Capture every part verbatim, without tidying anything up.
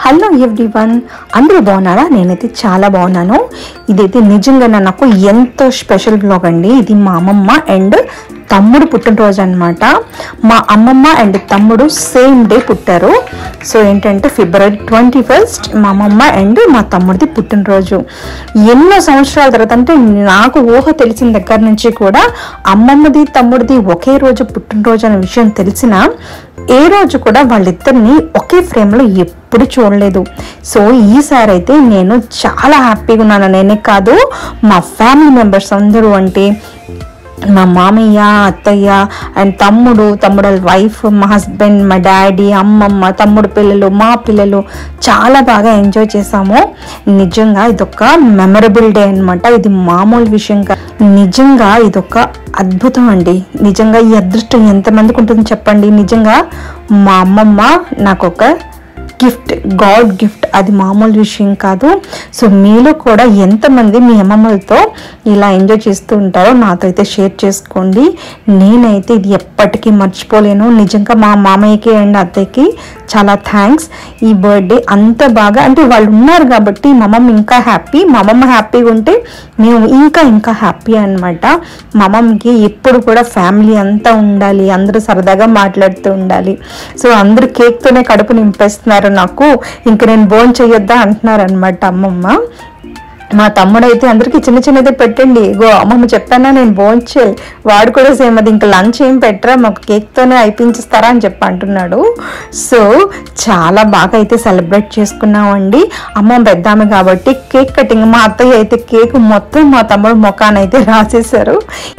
Hello everyone, అందరూ బాగున్నారా? నేనైతే చాలా బాగున్నాను. ఇదైతే నిజంగా నాకు ఎంతో స్పెషల్ బ్లాగ్ అండి. ఇది మా అమ్మమ్మ అండ్ తమ్ముడు పుట్టినరోజు అనమాట. మా అమ్మమ్మ అండ్ తమ్ముడు సేమ్ డే పుట్టారు. సో ఏంటంటే ఫిబ్రవరి ట్వంటీ ఫస్ట్ మా అమ్మమ్మ అండ్ మా తమ్ముడిది పుట్టినరోజు. ఎన్నో సంవత్సరాల తర్వాత, అంటే నాకు ఊహ తెలిసిన దగ్గర నుంచి కూడా అమ్మమ్మది తమ్ముడిది ఒకే రోజు పుట్టినరోజు అనే విషయం తెలిసిన ఏ రోజు కూడా వాళ్ళిద్దరిని ఒకే ఫ్రేమ్లో ఎప్పుడు చూడలేదు. సో ఈసారి అయితే నేను చాలా హ్యాపీగా ఉన్నాను. నేనే కాదు, మా ఫ్యామిలీ మెంబర్స్ అందరూ, అంటే మా మామయ్య, అత్తయ్య అండ్ తమ్ముడు, తమ్ముడు వైఫ్, మా హస్బెండ్, మా డాడీ, అమ్మమ్మ, తమ్ముడు పిల్లలు, మా పిల్లలు చాలా బాగా ఎంజాయ్ చేసాము. నిజంగా ఇదొక మెమరబుల్ డే అనమాట. ఇది మామూలు విషయం కాదు. నిజంగా ఇదొక అద్భుతం అండి. నిజంగా ఈ అదృష్టం ఎంతమందికి ఉంటుంది చెప్పండి. నిజంగా మా అమ్మమ్మ నాకు ఒక గిఫ్ట్, గాడ్ గిఫ్ట్. అది మామూలు విషయం కాదు. సో మీలో కూడా ఎంతమంది మీ అమ్మమ్మలతో ఇలా ఎంజాయ్ చేస్తూ ఉంటారో నాతో అయితే షేర్ చేసుకోండి. నేనైతే ఇది ఎప్పటికీ మర్చిపోలేను. నిజంగా మా మామయ్యకి అండ్ అత్తయ్యకి చాలా థ్యాంక్స్. ఈ బర్త్డే అంత బాగా, అంటే వాళ్ళు ఉన్నారు కాబట్టి మా అమ్మమ్మ ఇంకా హ్యాపీ. మా అమ్మమ్మ హ్యాపీగా ఉంటే మేము ఇంకా ఇంకా హ్యాపీ అనమాట. మా అమ్మమ్మకి ఎప్పుడు కూడా ఫ్యామిలీ అంతా ఉండాలి, అందరూ సరదాగా మాట్లాడుతూ ఉండాలి. సో అందరూ కేక్తోనే కడుపు నింపేస్తున్నారు నాకు, ఇంక నేను భోజనం చెయ్యొద్దా అంటున్నారు అనమాట అమ్మమ్మ. మా తమ్ముడు అయితే అందరికి చిన్న చిన్నదే పెట్టండి, గో అమ్మమ్మ చెప్పానా నేను భోంచే, వాడు కూడా సేమ్ అది ఇంకా లంచ్ ఏం పెట్టరా, మాకు కేక్తోనే అయిపించిస్తారా అని చెప్పి అంటున్నాడు. సో చాలా బాగా అయితే సెలబ్రేట్ చేసుకున్నామండి. అమ్మ పెద్దామె కాబట్టి కేక్ కటింగ్, మా అత్తయ్య అయితే కేక్ మొత్తం మా తమ్ముడు మొఖానైతే రాసేశారు.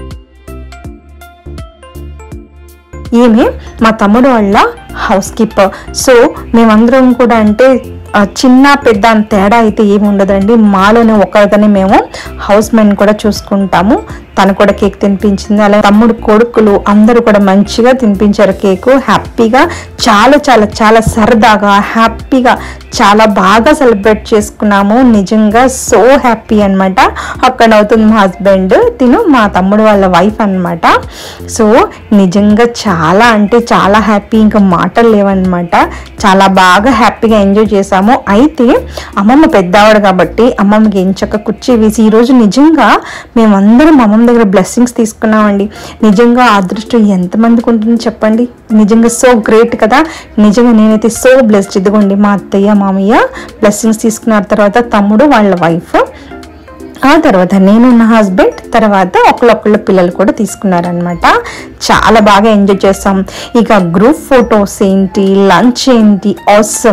ఈమె మా తమ్ముడు వాళ్ళ హౌస్ కీపర్. సో మేమందరం కూడా, అంటే చిన్న పెద్ద అని తేడా అయితే ఏమి ఉండదండి. మాలోనే ఒకరిదని మేము హౌస్ మెన్ కూడా చూసుకుంటాము. తను కూడా కేక్ తినిపించింది. అలా తమ్ముడు కొడుకులు అందరూ కూడా మంచిగా తినిపించారు కేకు. హ్యాపీగా, చాలా చాలా చాలా సరదాగా హ్యాపీగా చాలా బాగా సెలబ్రేట్ చేసుకున్నాము. నిజంగా సో హ్యాపీ అనమాట. అక్కడ అవుతుంది మా హస్బెండ్, తిను మా తమ్ముడు వాళ్ళ వైఫ్ అనమాట. సో నిజంగా చాలా అంటే చాలా హ్యాపీ, ఇంకా మాటలు లేవన్నమాట. చాలా బాగా హ్యాపీగా ఎంజాయ్ చేసాము. అయితే అమ్మమ్మ పెద్దవాడు కాబట్టి అమ్మమ్మకి ఎంచక్క కుర్చీ వేసి ఈరోజు నిజంగా మేమందరం అమ్మమ్మ దగ్గర బ్లెస్సింగ్స్ తీసుకున్నామండి. నిజంగా అదృష్టం ఎంతమందికి ఉంటుంది చెప్పండి. నిజంగా సో గ్రేట్ కదా. నిజంగా నేనైతే సో బ్లెస్డ్. ఇదిగోండి మా అత్తయ్య మామయ్య బ్లెస్సింగ్స్ తీసుకున్న తర్వాత తమ్ముడు వాళ్ళ వైఫ్, ఆ తర్వాత నేను నా హస్బెండ్, తర్వాత ఒకళ్ళొక్కళ్ళ పిల్లలు కూడా తీసుకున్నారనమాట. చాలా బాగా ఎంజాయ్ చేస్తాం. ఇక గ్రూప్ ఫొటోస్ ఏంటి, లంచ్ ఏంటి, ఆసమ్.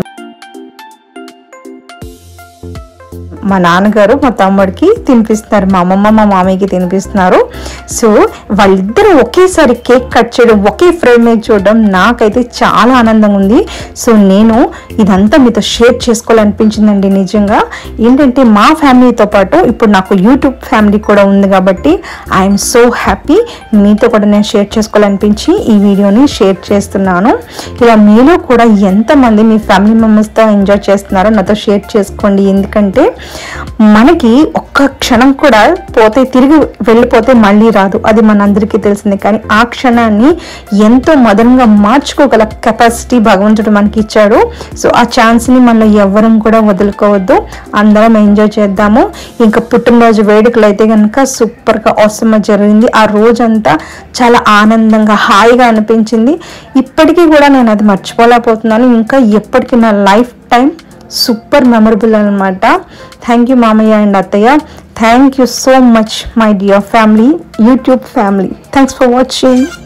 మా నాన్నగారు మా తమ్ముడికి తినిపిస్తున్నారు, మా అమ్మమ్మ మా మామయ్యకి తినిపిస్తున్నారు. సో వాళ్ళిద్దరూ ఒకేసారి కేక్ కట్ చేయడం, ఒకే ఫ్రేమ్ మీద చూడడం నాకైతే చాలా ఆనందంగా ఉంది. సో నేను ఇదంతా మీతో షేర్ చేసుకోవాలనిపించిందండి. నిజంగా ఏంటంటే మా ఫ్యామిలీతో పాటు ఇప్పుడు నాకు యూట్యూబ్ ఫ్యామిలీ కూడా ఉంది కాబట్టి ఐఎమ్ సో హ్యాపీ. మీతో కూడా నేను షేర్ చేసుకోవాలనిపించి ఈ వీడియోని షేర్ చేస్తున్నాను. ఇలా మీలో కూడా ఎంతమంది మీ ఫ్యామిలీ మెంబర్స్తో ఎంజాయ్ చేస్తున్నారో నాతో షేర్ చేసుకోండి. ఎందుకంటే మనకి ఒక్క క్షణం కూడా పోతే, తిరిగి వెళ్ళిపోతే మళ్ళీ రాదు, అది మనందరికీ తెలిసిందే. కానీ ఆ క్షణాన్ని ఎంతో మధురంగా మార్చుకోగల కెపాసిటీ భగవంతుడు మనకి ఇచ్చాడు. సో ఆ ఛాన్స్ని మనం ఎవ్వరం కూడా వదులుకోవద్దు, అందరం ఎంజాయ్ చేద్దాము. ఇంకా పుట్టినరోజు వేడుకలు అయితే కనుక సూపర్గా అవసరం జరిగింది. ఆ రోజంతా చాలా ఆనందంగా హాయిగా అనిపించింది. ఇప్పటికీ కూడా నేను అది మర్చిపోలేకపోతున్నాను. ఇంకా ఎప్పటికీ నా లైఫ్ టైం సూపర్ మెమరబుల్ అనమాట. థ్యాంక్ యూ మామయ్య అండ్ అత్తయ్య. Thank you so much my dear family, YouTube family. Thanks for watching.